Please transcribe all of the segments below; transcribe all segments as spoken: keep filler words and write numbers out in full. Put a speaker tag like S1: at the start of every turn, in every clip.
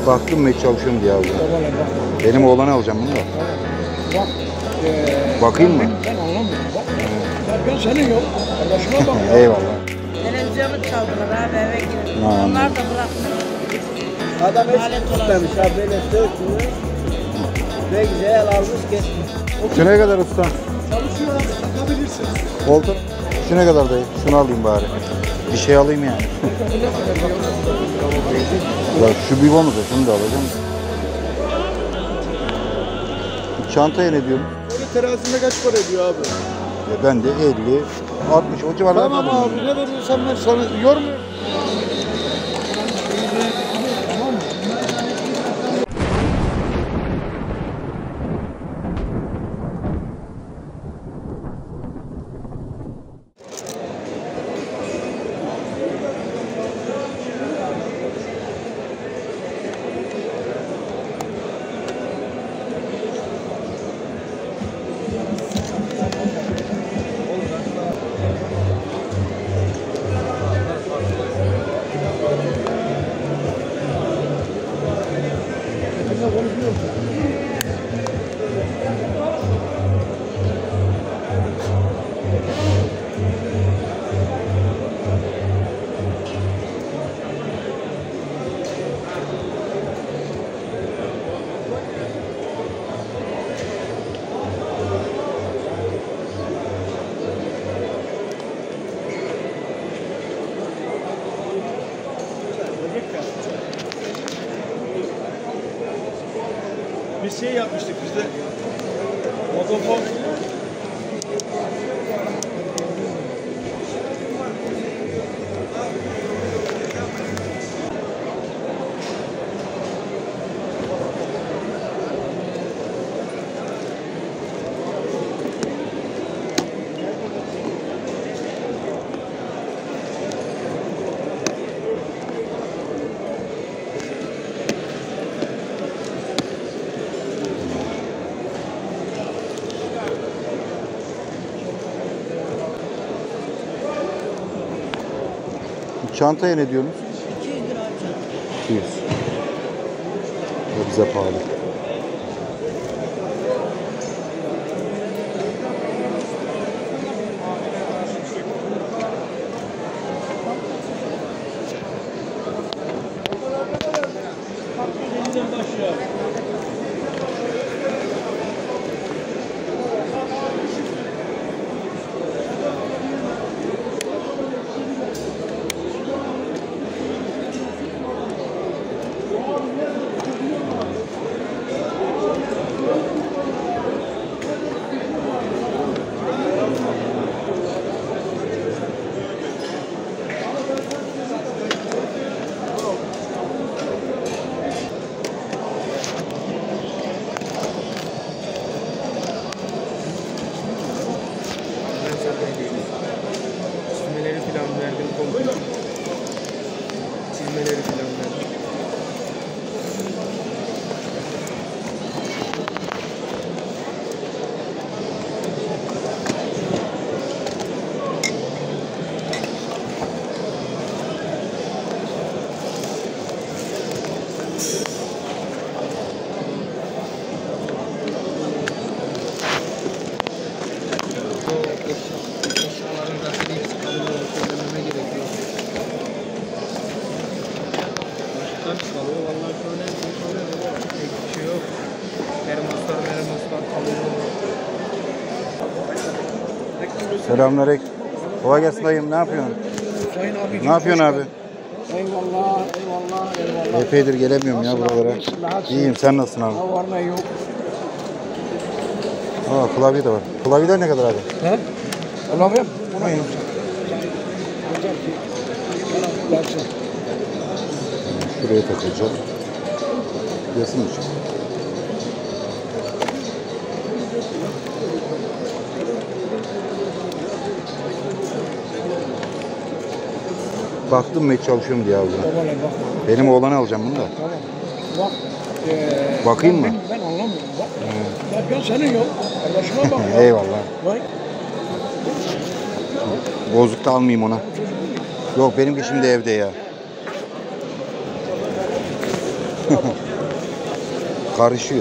S1: Baktım mı hiç çalışıyorum diye aldım.
S2: Babalar bak.
S1: Benim oğlanı alacağım bunu da.
S2: Bak. Ee,
S1: Bakayım mı?
S2: Ben, ben anlamıyorum bak. Derken senin yok. Kardeşime bak.
S1: Eyvallah.
S3: Televizyonu çaldılar abi eve girdim.
S1: Ha,
S3: Onlar da bırakmıyor.
S4: Adam hiç tutmamış ha böyle sökmüş. Ne güzel almış geçmiş.
S1: Şu ne kadar usta?
S4: Çalışıyor abi takabilirsin.
S1: Oldu. Şu ne kadar dayı? Şunu alayım bari. Bir şey alayım yani. Ya şu bir bonus da şunu da alacağım. Bu çantaya ne diyorum?
S4: Böyle terazinde kaç para ediyor abi?
S1: Ya ben de elli, altmış o civarlarda
S4: Tamam
S1: alayım.
S4: abi ne veriyorsan ben sana yormuyorum.
S5: Bir şey yapmıştık biz de. Vodafone.
S1: Çantaya ne diyorsunuz?
S3: iki yüz lira alacağım.
S1: iki yüz. O bize pahalı.
S5: Yeniden başlıyor.
S4: Çizmeleri falan verdim komple. Çizmeleri falan verdim. Eşyaların zaten hepsi kalın olarak söylememe gerek yok. Baştan kalıyor. Vallahi şöyle şöyle pek bir şey yok. Termoslar mermoslar kalıyor.
S1: Selamünaleyküm. Kolay gelsin dayım. Ne yapıyorsun?
S2: Sayın abi.
S1: Ne yapıyorsun abi?
S2: Eyvallah, eyvallah, eyvallah.
S1: Epeydir gelemiyorum ya buralara. İyiyim. Sen nasılsın abi?
S2: Ne var ne yok.
S1: Aa, klavye de var. Klavyeler ne kadar abi?
S2: He? Alamıyorum. Buna yok. Dersin.
S1: Şuraya takılacağım. Resim için. Baktım mı hiç çalışıyorum diye aldım.
S2: Babalar bak.
S1: Benim oğlanı alacağım bunu da.
S2: Tamam. Bak. Ee,
S1: Bakayım
S2: ben,
S1: mı?
S2: Ben, ben anlamıyorum bak. Derken senin yok. Kardeşime bak.
S1: Eyvallah.
S2: Vay.
S1: Bozuk da almayayım ona. Yok benimki şimdi evde ya. Karışıyor.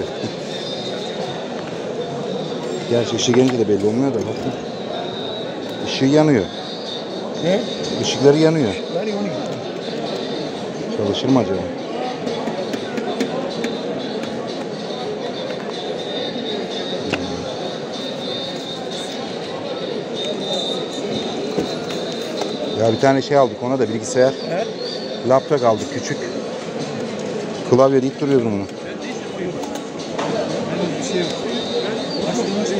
S1: Gerçi ışığı gelince de belli olmuyor da bakın. Işığı yanıyor.
S2: Ne?
S1: Işıkları yanıyor.
S2: Ver onu.
S1: Çalışır mı acaba? Ya bir tane şey aldık ona da bilgisayar.
S2: He?
S1: Laptop aldık küçük. Klavye deyip duruyoruz bunu.
S4: Bir şey yok. Başka başka.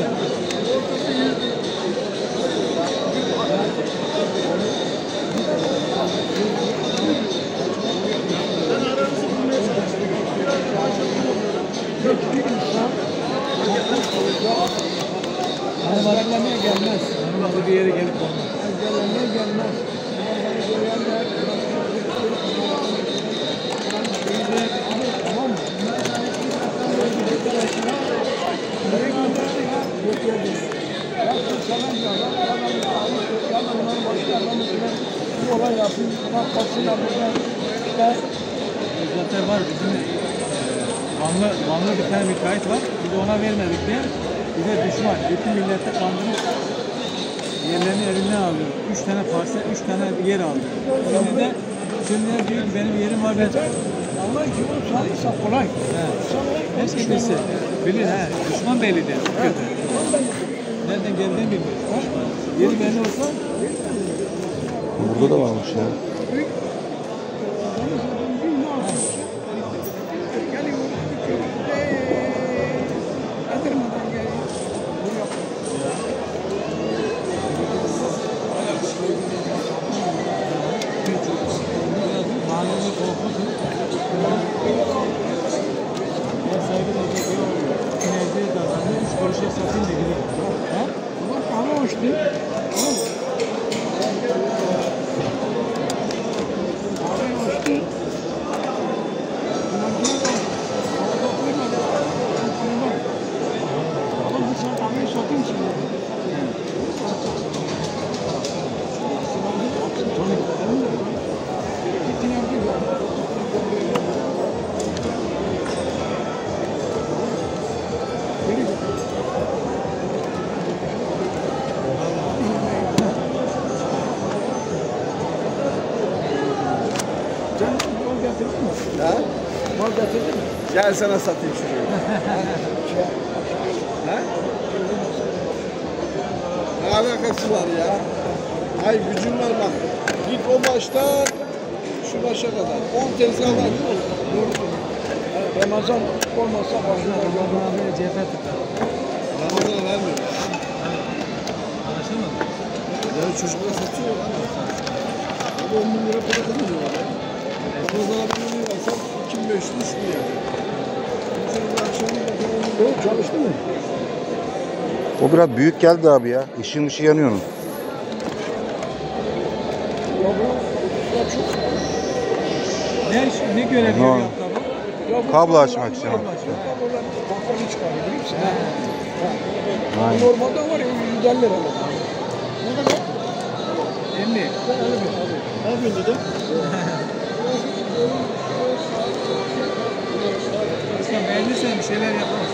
S2: Engellemeye gelmez.
S4: Normalde bir yere gelip olmaz.
S2: Engellemeye gelmez. Tamam mı? Nereye gönderdi ya? Yok yerde. Ya sen sana diyorlar. Ya ben onların başka adamı bir olay yapayım. Bak basın yapacağım. İşte
S4: Zaten var bizim e, Vanlı, Vanlı bir tane müteahhit var. Biz de ona vermedik diye. Bir de düşman. Bütün millete kandırıp yerlerini elinden alıyor. Üç tane parça, üç tane yer aldı. Şimdi de şimdi de diyor ki benim yerim var ben.
S2: Allah ki onu sağlıysa kolay.
S4: He. Neyse bilse. Bilir he. Düşman belli değil. Kötü. Nereden geldiğini bilmiyor. Düşman. Yeri belli olsa
S1: Burada da varmış ya.
S4: mahallenin korkusu. Ya sahibi de diyor ki enerjiye davranıyor. Üç kuruşa satayım da gidelim. He?
S2: Ama kahve hoştu. Kahve hoştu. Ama bu sen kahveyi satayım şimdi. Gittin yaptın ya. Geri git. Sen mal getirdin mi?
S5: Ha?
S2: Mal getirdin mi?
S5: Gel sana satayım şurayı. Ha? Ne alakası var ya? Ay gücüm var bak. Git o baştan şu başa kadar. on tezgah var.
S2: Doğru söylüyorsun. Ramazan olmasa başına
S4: Ramazan abiye cephe tutar.
S5: Ramazan'a vermiyor.
S4: Anlaşılmadı.
S5: Yani çocuklar satıyor ya. Ama on bin lira para kazanıyor. Ramazan'a bir ürün versen iki bin beş yüz üç bin lira. Çocuklar akşamı bakalım.
S2: Yok çalıştı mı?
S1: O biraz büyük geldi abi ya. Işığın ışığı yanıyor onun.
S2: Ya bu ya çok
S4: Ne, ne görevi
S1: Ne?
S4: yaptı ama?
S2: ya bu
S1: Kablo açmak için.
S2: Kablo açmak. Kablolar bakkali çıkarıyor biliyor musun?
S4: He.
S2: Ha.
S1: Aynen.
S2: Normalde var ya yüz elli lira. Ne kadar?
S4: elli.
S2: Ben elli bin.
S5: Ne yapıyorsun dedim?
S4: Usta beğendiysen bir şeyler yaparız.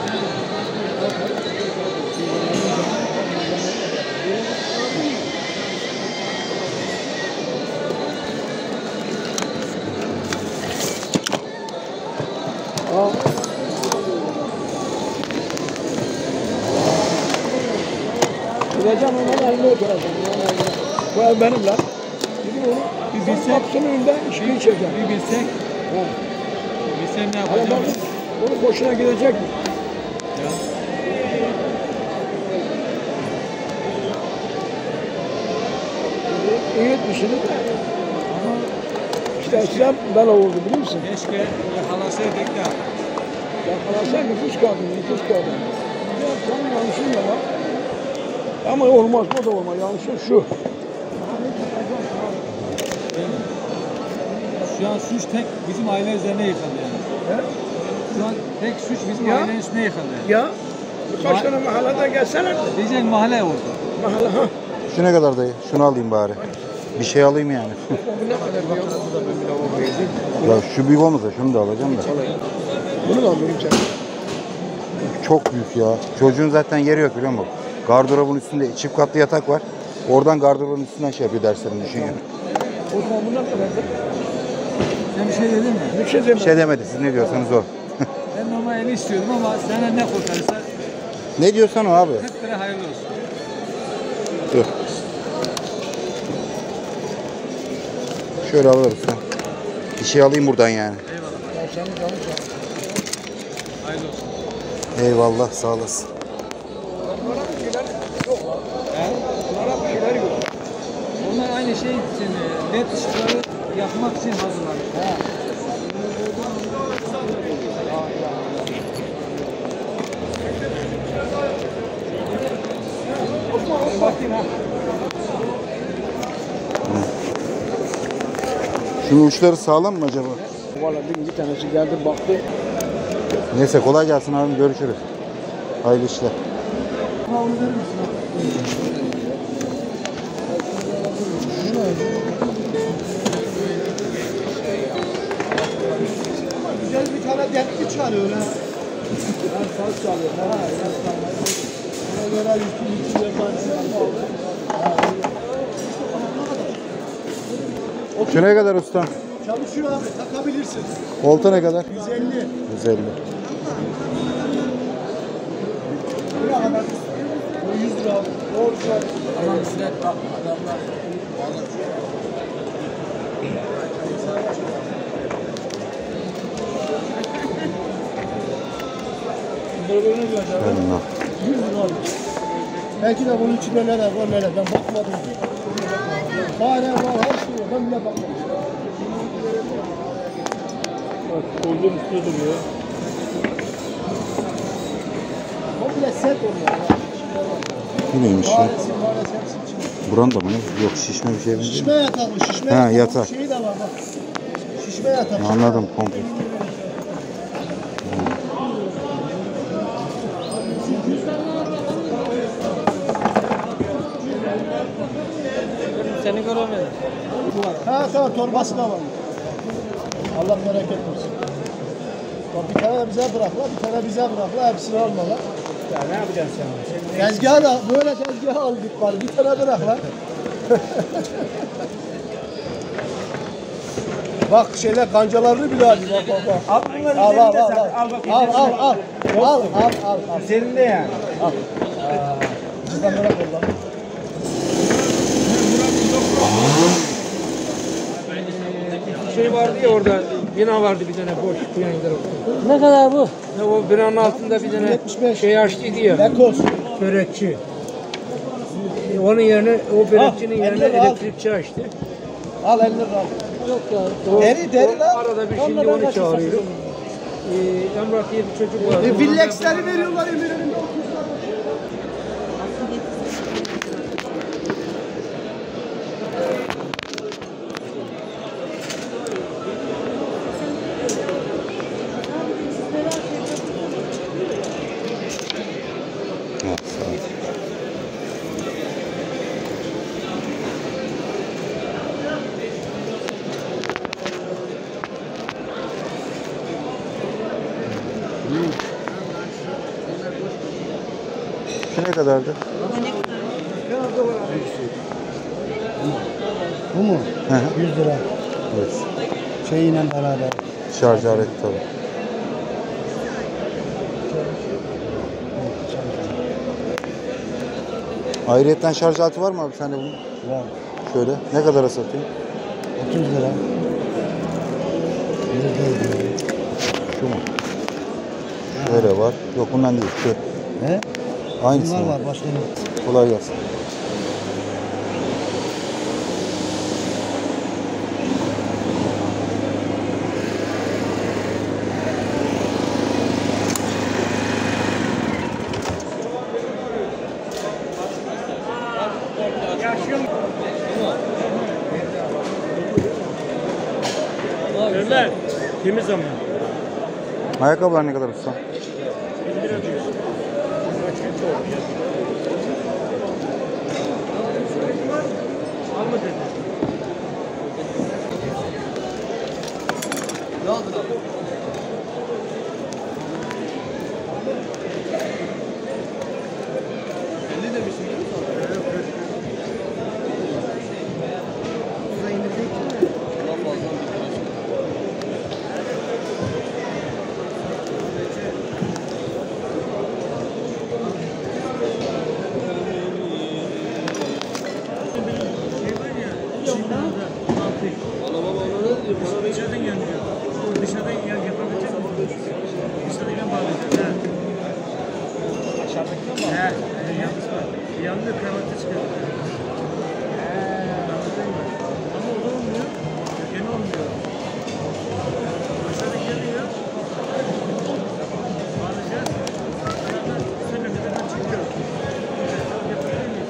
S2: Ha. Gideceğim hemen eline oturacağım. Yani eline. Bu ev benim lan. Gidin onu.
S4: Bir
S2: Bir
S4: bilsek-
S2: kapsının önünde içkiyi çekeceğim.
S4: Bir bilsek,
S2: Ha.
S4: bilsem ne
S2: Ama
S4: yapacağım?
S2: bak, onun boşuna gidecek mi?
S4: Ya.
S2: İyi etmişsiniz de.
S4: Ama
S2: İşte eskiden bela oldu biliyor musun?
S4: keşke yakalasaydık da.
S2: Yakalarsan nüfus kağıdı, nüfus kağıdı. Ya tam yanlışın ya bak. Ama olmaz, o da olmaz. Yanlışın şu.
S4: Şu an suç tek bizim aile üzerine yıkıldı yani.
S2: He?
S4: Şu an tek suç bizim
S2: Ya.
S4: ailenin üstüne yıkıldı.
S2: Ya birkaç
S4: Ma-
S2: tane mahallede gelseler de.
S4: Diyecek mahalle oldu.
S2: Mahalle ha.
S1: Şu ne kadar dayı? Şunu alayım bari.
S2: Hangisi?
S1: Bir şey alayım yani.
S5: Bu ne kadar diyor? Bu da bir lavabo verdi.
S1: Ya şu büyük olmasa şunu da alacağım da.
S5: Bunu da alayım sen.
S1: Çok büyük ya. Çocuğun zaten yeri yok biliyor musun? Gardırobun üstünde çift katlı yatak var. Oradan gardırobun üstünden şey yapıyor derslerini düşün yani.
S5: O zaman bu ne kadar?
S4: Sen bir şey dedin mi?
S5: Bir şey
S1: Bir
S5: demem.
S1: şey demedi siz ne diyorsanız o.
S4: Ben normal eli istiyordum ama sana ne kurtarırsa
S1: Ne diyorsan o abi.
S4: kırk lira hayırlı olsun.
S1: Dur. Şöyle alırız sen. Bir şey alayım buradan yani.
S4: Eyvallah.
S5: Ya sen canım canım.
S4: Hayırlı olsun.
S1: Eyvallah sağ olasın.
S5: Bunlara bir şeyler yok lan.
S4: He?
S5: Bunlara bir şeyler yok.
S4: Onlar aynı şey için e, led ışıkları yakmak için hazırlanmış.
S5: Ha.
S4: Bakayım ha.
S1: Şunun uçları sağlam mı acaba?
S5: Valla bir, bir tanesi geldi baktı.
S1: Neyse kolay gelsin abim görüşürüz. Hayırlı işler.
S5: Güzel bir tane denkli çalıyor ha. Ben saz çalıyor. Ha, ona göre yüzü yüzü yabancı aldı.
S1: Şu ne kadar usta?
S5: Çalışıyor abi, takabilirsin.
S1: Olta ne kadar?
S5: yüz elli.
S1: yüz elli.
S5: Ne kadar? O yüz lira abi. Orijinal.
S4: Tamam size bak adamlar.
S5: Böyle ne diyor acaba?
S1: Allah.
S5: yüz lira abi. Belki de bunun içinde neler var neler. Ben bakmadım. Fare var, her şey var. Ben bile bakmadım. Bak, koyduğum üstüne duruyor. Komple set oluyor ya.
S1: Bu neymiş ya?
S5: Faresi, faresi hepsi içinde.
S1: Buran da mı ne? Yok şişme bir şey mi?
S5: Şişme yatak bu, şişme
S1: Ha,
S5: yatak.
S1: yatak.
S5: Şeyi de var bak. Şişme yatak.
S1: Anladım komple.
S4: Seni göremedim.
S5: Ha tamam, torbası da var. Allah bereket versin. Bak bir tane bize bırakla, bir tane bize bırakla, hepsini alma lan.
S4: Ya ne yapacaksın sen?
S5: Tezgahı da böyle tezgahı aldık var. Bir tane bırak lan. Bak şeyler kancalarını bile aldı. Bak bak bak.
S4: Al bunları
S5: Al al
S4: üzerinde
S5: al.
S4: sen.
S5: Al
S4: Al bak.
S5: al al al. Al al al al.
S4: Üzerinde yani.
S5: Bizden bırak oradan.
S6: Şey vardı ya orada, bina vardı bir tane boş, bu yanında.
S3: Ne kadar bu?
S6: Ne o binanın altında bir tane
S5: yetmiş beş.
S6: şey açtıydı ya,
S5: Bekos.
S6: börekçi. E, Onun yerine, o börekçinin
S5: Al,
S6: yerine
S5: elli al.
S6: elektrikçi açtı.
S5: Al elli lira al.
S3: Yok ya.
S6: O,
S5: Deri, deri
S6: o
S5: lan.
S6: Arada bir
S5: Onunla
S6: şimdi
S5: ben
S6: onu
S5: kaçırsam
S6: çağırıyorum. Ee, Emrah diye bir çocuk vardı.
S5: E,
S6: ona
S5: Villex'leri veriyorlar Eminönü'nde.
S1: Ha, sağ ol. Şu ne kadardı?
S5: Bu mu?
S1: Hı hı.
S5: yüz lira.
S1: Evet.
S5: Şeyiyle beraber.
S1: Şarj aleti tabii. Ayrıyetten şarj aleti var mı abi sende bunun?
S5: Var.
S1: Şöyle. Ne kadara satayım?
S5: otuz lira.
S1: Şu mu? Şöyle var. Yok bundan değil. Şu.
S5: He?
S1: Aynısı
S5: Bunlar
S1: var.
S5: var. Başka ne?
S1: Kolay gelsin.
S6: Ömer, temiz ama.
S1: Ayakkabılar ne kadar usta?
S6: Al mı dedi?
S5: Ne aldın abi? elli demişsin değil mi sana? Daha fazla bir tıraş. Bana baba ona ne diyor? Bana beş
S4: Dışarıdan gelmiyor. Dışarıdan yer yapabilecek misin? Dışarıdan bağlayacağız. He. Aşağıdaki mi? He. He. Yanlış var. Yanında kravatı çıkıyor. He. Anladın mı? Ama o da olmuyor. Gene olmuyor. Aşağıdan geliyor. Bağlayacağız. Aşağıdan üstüne kadar çıkıyor. Yapabilir miyiz?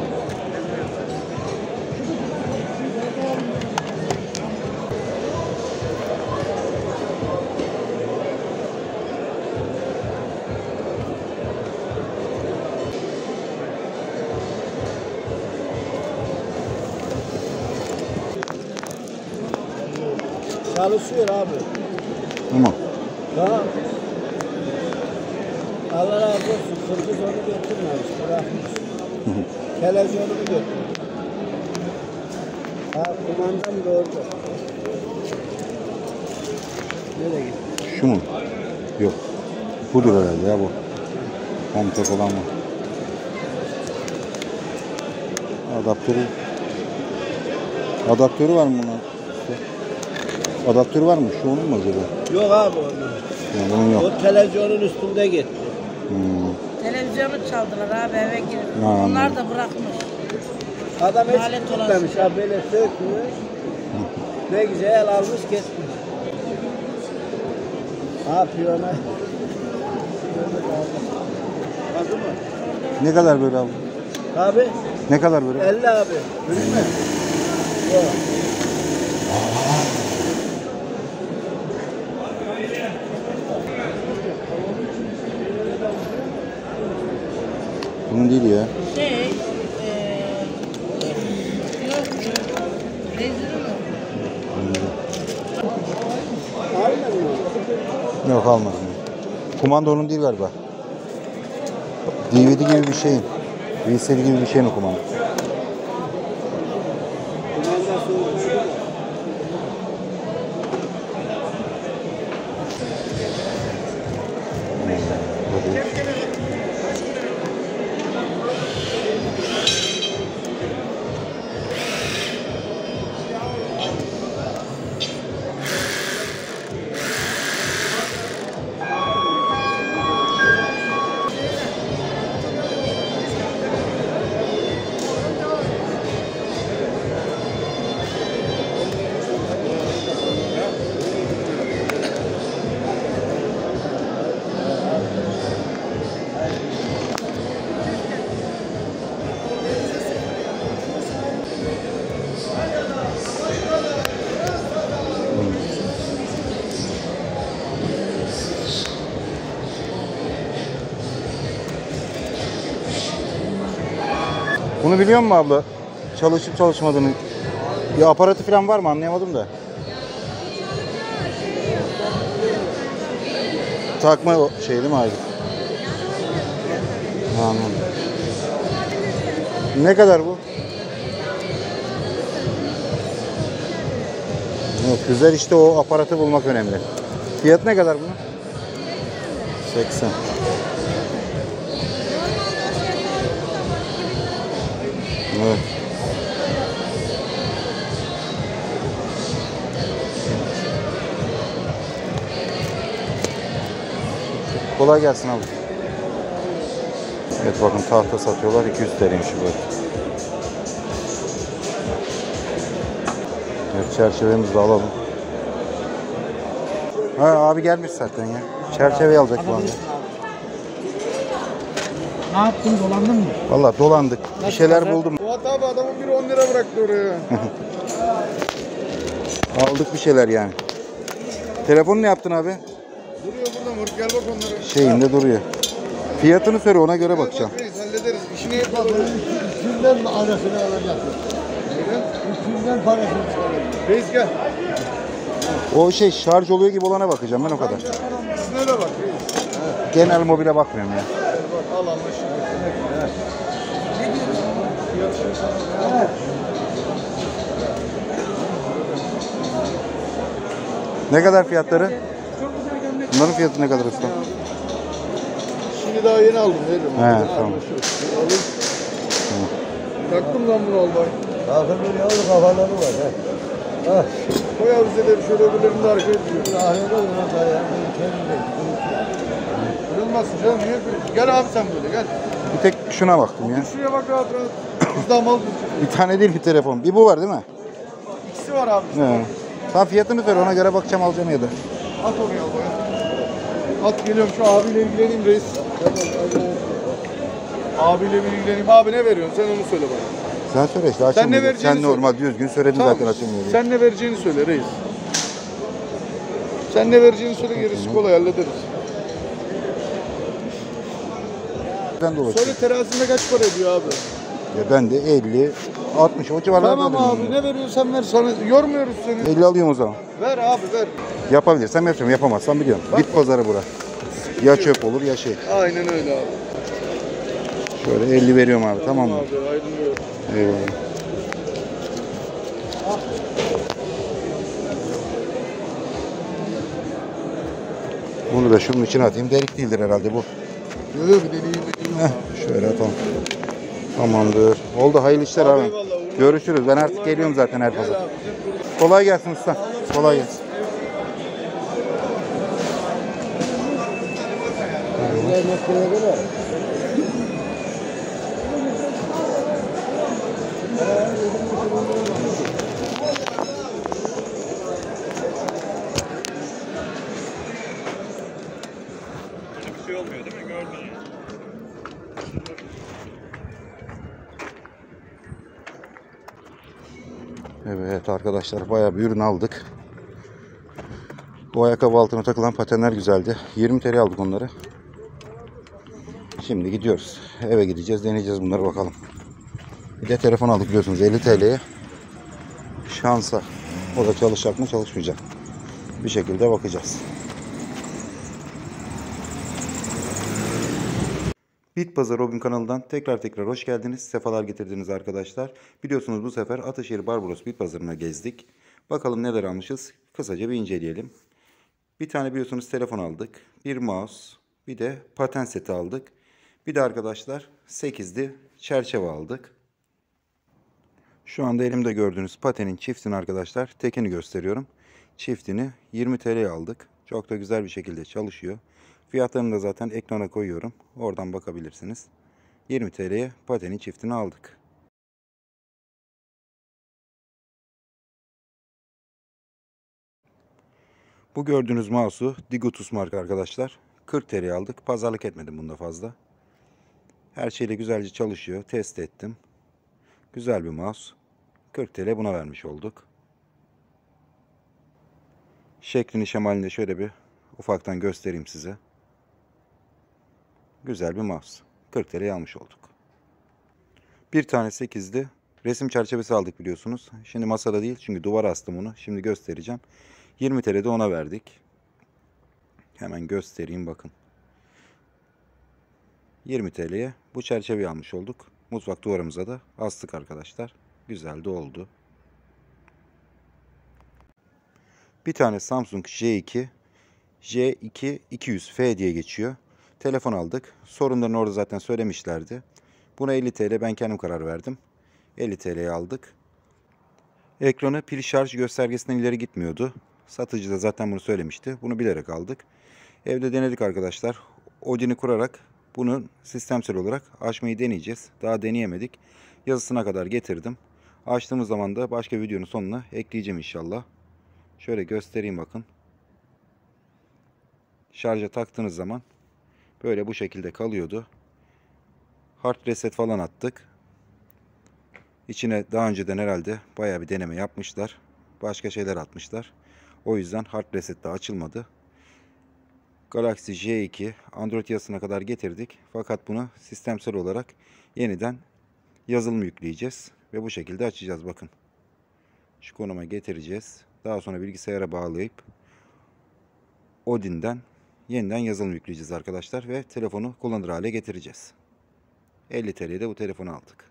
S2: Çalışıyor abi.
S1: Tamam.
S2: Daha Allah razı olsun. Kırgız onu götürmemiş. Bırakmış. Televizyonumu götürmüş. Ha kumandam da orada. Nereye gitti?
S1: Şu mu? Yok. Budur herhalde ya bu. Komtek olan mı? Adaptörü. Adaptörü var mı buna? Adaptörü var mı? Şu onun mu acaba?
S2: Yok abi onun.
S1: Yani bunun yok.
S2: O televizyonun üstünde gitti.
S1: Hmm.
S3: Televizyonu çaldılar abi eve girip.
S1: Ha,
S3: Onlar da bırakmış.
S2: Adam hiç
S3: Lanet
S2: tutmamış
S3: olası.
S2: ha böyle sökmüş. Ne güzel almış kesmiş. Ha piyona. Hazır mı?
S1: Ne kadar böyle abi?
S2: Abi
S1: Ne kadar böyle?
S2: elli abi. Bilmem. Yok.
S1: Bunun değil ya.
S3: Şey, eee yok, rezil mi?
S2: Aynen mi?
S1: Yok almadım. Kumanda onun değil galiba. D V D gibi bir şeyin. V C D gibi bir şeyin o kumanda.
S2: Kumandası oldu mu?
S1: Bu değil. Bunu biliyor musun abla? Çalışıp çalışmadığını. Bir aparatı falan var mı anlayamadım da. Takma o şey değil mi ayrı? Anladım. Ne kadar bu? Evet, güzel işte o aparatı bulmak önemli. Fiyat ne kadar bunun? seksen. Evet. Kolay gelsin abi. Evet bakın tahta satıyorlar iki yüz T L'ymiş böyle. Evet çerçevemizi de alalım. Ha abi gelmiş zaten ya. Çerçeveyi alacak bu anda.
S4: Ne yaptın? Dolandın mı?
S1: Vallahi dolandık. Bir şeyler buldum.
S5: Fuat abi adamın biri on lira bıraktı oraya.
S1: Aldık bir şeyler yani. Telefonu ne yaptın abi?
S5: Duruyor burada Murk, gel bak onlara.
S1: Şeyinde duruyor. Fiyatını söyle ona göre bakacağım.
S5: Bak reis, hallederiz. İşini yapalım.
S2: Üçünden arasını alacaksın.
S5: Neyden?
S2: Üçünden parasını çıkaracak.
S5: Reis gel.
S1: O şey şarj oluyor gibi olana bakacağım ben o kadar.
S5: Şöyle bak. reis.
S1: Genel mobile bakmıyorum ya.
S5: Bak al anlaşılıyor. Ne diyorsun? Fiyat şey sana.
S1: Ne kadar fiyatları? Bunların fiyatı ne kadar usta?
S5: Şimdi daha yeni aldım veririm.
S1: He, tamam.
S5: Taktım lan bunu albay.
S7: Bakın bir yavru kafaları var. He. Ha.
S5: Koy abi bize de şöyle öbürlerini de arkaya diyor.
S7: Ahirde ona dayandı. Kendine.
S5: Kırılmasın canım niye kırılsın? Gel abi sen böyle gel.
S1: Bir tek şuna baktım ya.
S5: Şuraya bak rahat rahat. Biz daha mal bulacağız.
S1: Bir tane değil bir telefon. Bir bu var değil mi?
S5: İkisi var abi.
S1: He. Tam fiyatını söyle ona göre bakacağım alacağım ya da.
S5: At oraya albay. At geliyorum şu abiyle ilgileneyim reis. Abiyle bir ilgileneyim. Abi ne veriyorsun sen onu söyle bana.
S1: Sen söyle işte
S5: Sen
S1: açayım.
S5: ne
S1: bunu.
S5: vereceğini
S1: Sen
S5: söyle.
S1: normal düzgün söyledin
S5: Tamam.
S1: zaten açamıyorum.
S5: Sen ne vereceğini söyle reis. Sen ne vereceğini söyle gerisi kolay hallederiz.
S1: Ben dolaşıyorum.
S5: Söyle terazinde kaç para ediyor abi?
S1: Ya ben de elli, altmış o civarlarda
S5: Tamam
S1: alıyorum.
S5: abi ne veriyorsan ver sana yormuyoruz seni.
S1: elli alıyorum o zaman.
S5: Ver abi ver.
S1: Yapabilirsem yapıyorum, yapamazsam biliyorum. Bit pazarı bura. Ya çöp olur ya şey.
S5: Aynen öyle abi.
S1: Şöyle elli veriyorum abi, tamam mı?
S5: Abi aydınlıyorum.
S1: Eyvallah. Bunu da şunun içine atayım. Delik değildir herhalde bu.
S5: Yok yok bir deneyim deneyim.
S1: Heh, şöyle atalım. Tamamdır. Oldu, hayırlı işler abi.
S5: eyvallah.
S1: Görüşürüz. Ben artık geliyorum zaten her pazar. Kolay gelsin usta. Kolay gelsin. Evet arkadaşlar bayağı bir ürün aldık. Bu ayakkabı altına takılan patenler güzeldi. yirmi T L aldık onları. Şimdi gidiyoruz. Eve gideceğiz, deneyeceğiz bunları bakalım. Bir de telefon aldık biliyorsunuz elli T L'ye. Şansa. O da çalışacak mı çalışmayacak. Bir şekilde bakacağız. Bit Pazarı Robin kanalından tekrar tekrar hoş geldiniz. Sefalar getirdiniz arkadaşlar. Biliyorsunuz bu sefer Ataşehir Barbaros Bit Pazarı'na gezdik. Bakalım neler almışız. Kısaca bir inceleyelim. Bir tane biliyorsunuz telefon aldık. Bir mouse. Bir de paten seti aldık. Bir de arkadaşlar sekizli çerçeve aldık. Şu anda elimde gördüğünüz patenin çiftini arkadaşlar tekini gösteriyorum. Çiftini yirmi T L'ye aldık. Çok da güzel bir şekilde çalışıyor. Fiyatlarını da zaten ekrana koyuyorum. Oradan bakabilirsiniz. yirmi T L'ye patenin çiftini aldık. Bu gördüğünüz mouse'u Digotus marka arkadaşlar. kırk T L'ye aldık. Pazarlık etmedim bunda fazla. Her şeyle güzelce çalışıyor. Test ettim. Güzel bir mouse. kırk T L buna vermiş olduk. Şeklini şemalini şöyle bir ufaktan göstereyim size. Güzel bir mouse. kırk T L'ye almış olduk. Bir tane sekizli resim çerçevesi aldık biliyorsunuz. Şimdi masada değil çünkü duvara astım onu. Şimdi göstereceğim. yirmi T L'de ona verdik. Hemen göstereyim bakın. yirmi T L'ye bu çerçeveyi almış olduk. Mutfak duvarımıza da astık arkadaşlar. Güzel de oldu. Bir tane Samsung J iki J iki iki yüz F diye geçiyor. Telefon aldık. Sorunlarını orada zaten söylemişlerdi. Buna elli T L ben kendim karar verdim. elli T L'ye aldık. Ekranı pil şarj göstergesinden ileri gitmiyordu. Satıcı da zaten bunu söylemişti. Bunu bilerek aldık. Evde denedik arkadaşlar. Odin'i kurarak bunun sistemsel olarak açmayı deneyeceğiz. Daha deneyemedik. Yazısına kadar getirdim. Açtığımız zaman da başka videonun sonuna ekleyeceğim inşallah. Şöyle göstereyim bakın. Şarja taktığınız zaman böyle bu şekilde kalıyordu. Hard reset falan attık. İçine daha önceden herhalde bayağı bir deneme yapmışlar. Başka şeyler atmışlar. O yüzden hard reset de açılmadı. Galaxy J iki Android yazısına kadar getirdik. Fakat bunu sistemsel olarak yeniden yazılım yükleyeceğiz. Ve bu şekilde açacağız bakın. Şu konuma getireceğiz. Daha sonra bilgisayara bağlayıp Odin'den yeniden yazılım yükleyeceğiz arkadaşlar ve telefonu kullanılır hale getireceğiz. elli T L'ye de bu telefonu aldık.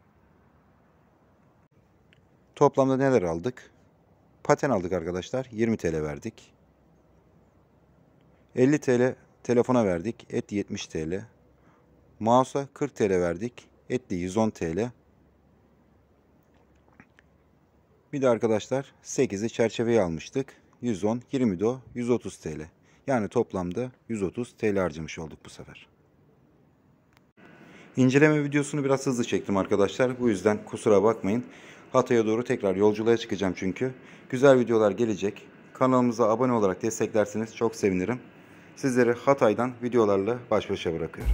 S1: Toplamda neler aldık? Paten aldık arkadaşlar. yirmi T L verdik. elli T L telefona verdik. Etti yetmiş T L. Mouse'a kırk T L verdik. Etti yüz on T L. Bir de arkadaşlar sekizi çerçeveyi almıştık. yüz on, yirmi de o, yüz otuz T L. Yani toplamda yüz otuz T L harcamış olduk bu sefer. İnceleme videosunu biraz hızlı çektim arkadaşlar. Bu yüzden kusura bakmayın. Hatay'a doğru tekrar yolculuğa çıkacağım çünkü. Güzel videolar gelecek. Kanalımıza abone olarak desteklerseniz çok sevinirim. Sizleri Hatay'dan videolarla baş başa bırakıyorum.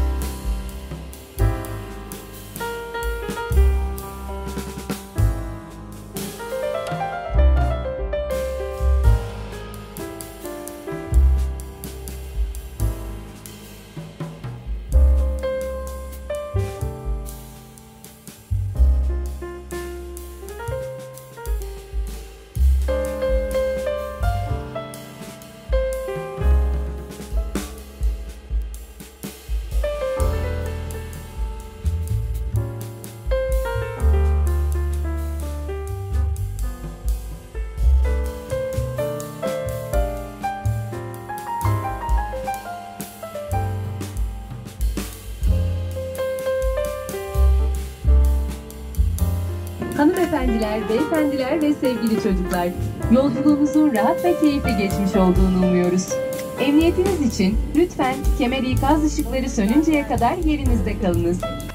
S8: Hanımefendiler, beyefendiler ve sevgili çocuklar, yolculuğunuzun rahat ve keyifli geçmiş olduğunu umuyoruz. Emniyetiniz için lütfen kemer ikaz ışıkları sönünceye kadar yerinizde kalınız.